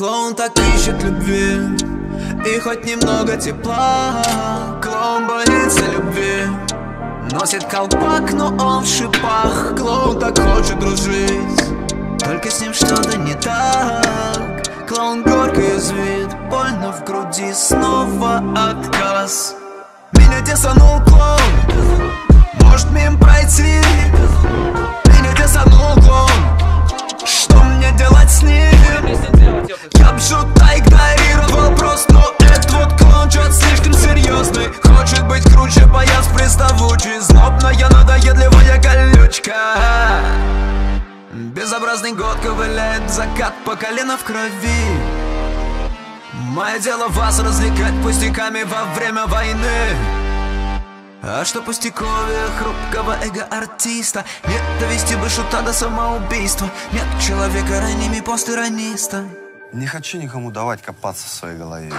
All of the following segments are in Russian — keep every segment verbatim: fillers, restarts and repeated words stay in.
Клоун так ищет любви и хоть немного тепла. Клоун боится любви, носит колпак, но он в шипах. Клоун так хочет дружить, только с ним что-то не так. Клоун горько язвит, больно в груди, снова отказ. Меня десанул клоун, может мимо пройти. Меня десанул клоун, что мне делать с ним? Я б шута игнорировал просто, но этот вот клоун чё-то слишком серьезный. Хочет быть круче, боясь приставучий. Знобная, надоедливая колючка. Безобразный год ковыляет в закат по колено в крови. Мое дело вас развлекать пустяками во время войны. А что пустяковее хрупкого эго-артиста? Нет, довести бы шута до самоубийства. Нет человека ранними постирониста. Не хочу никому давать копаться в своей голове.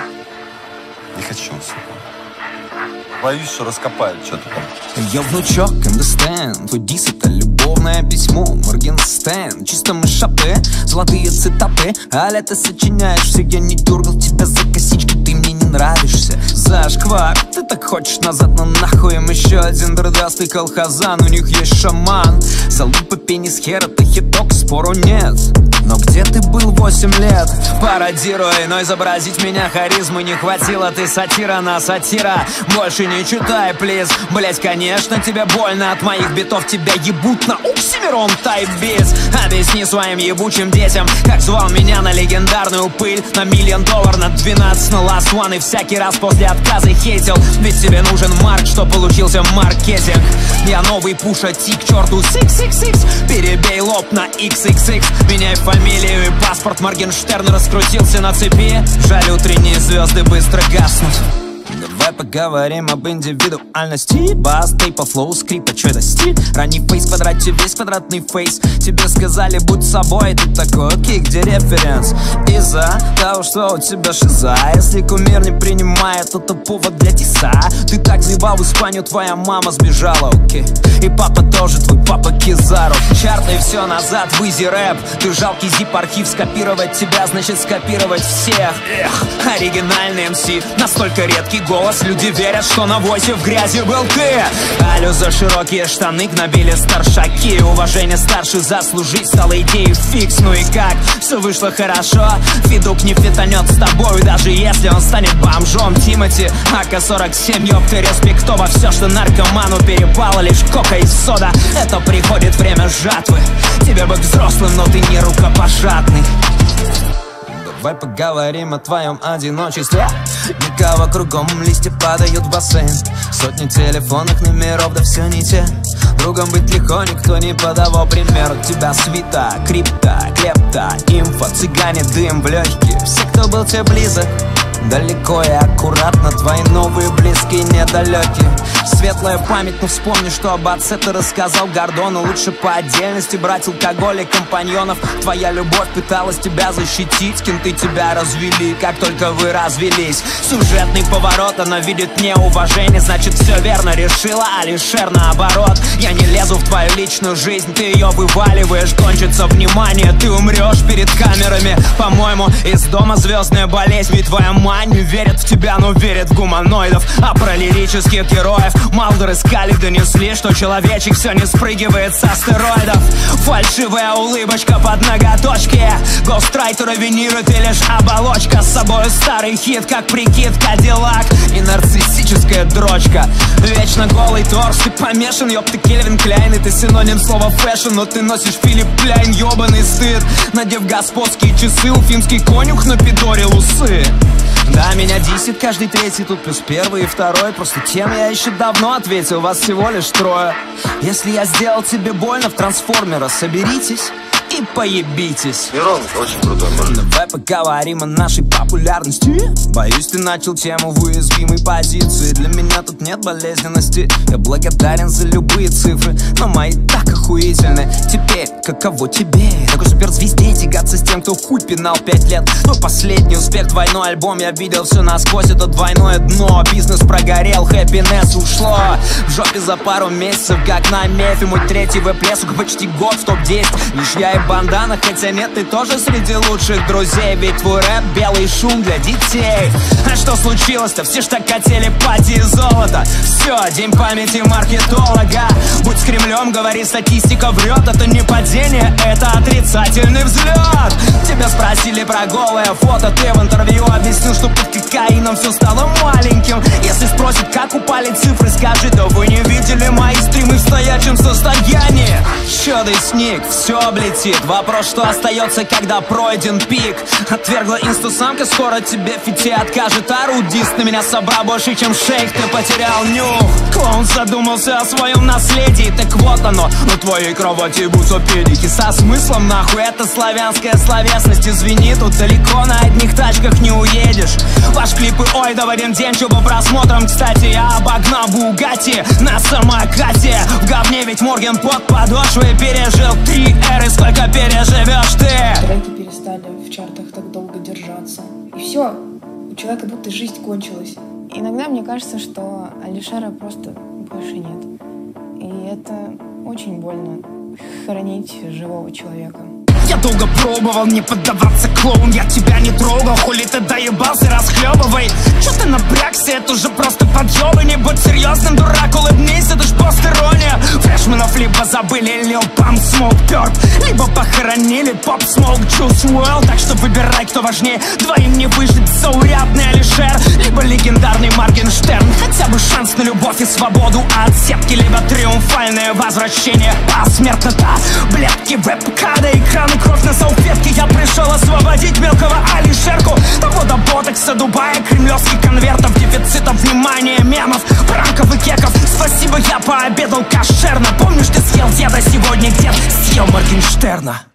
Не хочу, сука. Боюсь, что раскопают что-то там. Я внучок, understand. Твой дис — это любовное письмо. Моргенстерн, чисто мы шапы, золотые цитаты. А лето сочиняешься, я не дергал тебя за косички. Ты мне не нравишься, зашквар. Ты так хочешь назад, но нахуй им еще один дурдастый колхозан. У них есть шаман. Залупа, пенис, хер — это хиток, спору нет. Но где ты был восемь лет? Пародируй, но изобразить меня харизмы не хватило. Ты сатира на сатира, больше не читай, плиз. Блять, конечно, тебе больно от моих битов. Тебя ебут на Оксимирон тайп-биз. Объясни своим ебучим детям, как звал меня на легендарную пыль. На миллион доллар, на двенадцать, на last one. И всякий раз после отказа хейтил. Ведь тебе нужен марк, что получился маркетинг. Я новый Пуша Ти к черту шесть шесть шесть. Перебей лоб на икс икс икс. Меняй фамилию и паспорт. Моргенштерн раскрутился на цепи. Жаль, утренние звезды быстро гаснут. Давай поговорим об индивидуальности. Бас, тейпа, флоу, скрипа, чё это стиль? Ранний фейс, квадрате, весь квадратный фейс. Тебе сказали, будь собой, ты такой, окей, где референс? Из-за того, что у тебя шиза. Если кумир не принимает, то это повод для тиса. Ты так въебал в Испанию, твоя мама сбежала, окей. И папа тоже, твой папа Кизару. Чарты все назад в изи рэп. Ты жалкий зип-архив, скопировать тебя значит скопировать всех. Эх, оригинальный эм си, настолько редкий голос. Люди верят, что на войсе в грязи был ты. Алю за широкие штаны гнобили старшаки. Уважение старше заслужить стало идеей фикс. Ну и как? Все вышло хорошо. Федук не фитанет с тобой, даже если он станет бомжом. Тимати, а ка сорок семь, ёпты, респектово. Все, что наркоману перепало, лишь кока и сода. Это приходит время жатвы. Тебе бы к взрослым, но ты не рукопожатный. Давай поговорим о твоем одиночестве. Никого кругом, листья падают в бассейн. Сотни телефонных номеров, да все не те. Другом быть легко, никто не подавал пример. У тебя свита, крипта, клепта, инфа, цыгане, дым в легкие. Все, кто был тебе близок, далеко и аккуратно. Твои новые близкие недалекие. Светлая память, но вспомни, что об отце ты рассказал Гордону. Лучше по отдельности брать алкоголь и компаньонов. Твоя любовь пыталась тебя защитить. Кенты тебя развели, как только вы развелись. Сюжетный поворот, она видит неуважение. Значит, все верно решила, Алишер наоборот. Я не лезу в твою личную жизнь, ты ее вываливаешь. Кончится внимание, ты умрешь перед камерами. По-моему, из дома звездная болезнь. Ведь твоя мать не верит в тебя, но верит в гуманоидов. А про лирических героев Малдер искали, донесли, что человечек все не спрыгивает с астероидов. Фальшивая улыбочка под ноготочки. Гоустрайтера виниры, ты лишь оболочка. С собой старый хит, как прикид Кадиллак. И нарциссическая дрочка. Вечно голый торс, ты помешан, ёб ты Кельвин Кляйн. И ты синоним слова фэшн, но ты носишь Филипп Кляйн. Ёбаный стыд, надев господские часы. Уфимский конюх напидорил усы. Да, меня десять каждый третий, тут плюс первый и второй. Просто тем я еще давно ответил, вас всего лишь трое. Если я сделал тебе больно в трансформера, соберитесь и поебитесь. Мирон очень крутой парень. Давай поговорим о нашей популярности. Боюсь, ты начал тему в уязвимой позиции. Для меня тут нет болезненности. Я благодарен за любые цифры, но мои так охуительны. Теперь, каково тебе? Такой суперзвезде тягаться с тем, кто хуй пинал пять лет. Но последний успех, двойной альбом. Я видел все насквозь, это двойное дно. Бизнес прогорел, хэппинесс ушло в жопе за пару месяцев, как на мефе. Мой третий веб-лесук почти год в топ десять. Лишь я и бандана, хотя нет, ты тоже среди лучших друзей. Ведь твой рэп — белый шум для детей. А что случилось-то? Все ж так хотели пати и золото. Все, день памяти маркетолога. Будь с Кремлем, говори, статистика врет. Это не падение, это отрицательный взлет. Тебя спросили про голое фото, ты в интервью объяснил, что под кокаином все стало маленьким. Если спросят, как упали цифры, скажи: да вы не видели мои стримы в стоячем состоянии. Чё ты сник, все облетит. Вопрос, что остается, когда пройден пик. Отвергла инстасамка, скоро тебе фити откажет. А рудист на меня собрал больше, чем шейх, ты потерял нюх. Клоун задумался о своем наследии, так вот оно, на твоей кровати будут педики. Со смыслом нахуй, это славянская словесность. Извини, тут далеко на одних тачках не уедешь. Ваш клипы, ой, да в один день, что по просмотрам. Кстати, я обогнал Бугатти на самокате. В говне ведь Морген под подошвой. Пережил три эры, сколько переживешь ты? Треки перестали в чартах так долго держаться. И все, у человека будто жизнь кончилась. Иногда мне кажется, что Алишера просто больше нет. И это очень больно, хоронить живого человека. Я долго пробовал не поддаваться, клоун, я тебя не трогал. Хули ты доебался, расхлебывай. Чё ты напрягся, это уже просто подъёбы. Не будь серьезным, дурак, улыбнись, это ж пост-ирония. Фрешменов либо забыли Lil Pump, Smoke Purp, либо похоронили Pop Smoke, Juice уорлд. Так что выбирай, кто важнее, двоим не выжить. Заурядный Алишер, либо легендарный Моргенштерн. Хотя бы шанс на любовь и свободу от сетки, либо триумфальное возвращение посмертно-то. Блядки, веб-када, экраны, кровь на салфетке. Я пришел освободить мелкого Алишерку. Вода ботокса, Дубая, кремлевских конвертов, дефицитов внимания, мемов, пранков и кеков. Спасибо, я пообедал кошерно. Помнишь, ты съел деда, сегодня дед съел Моргенштерна.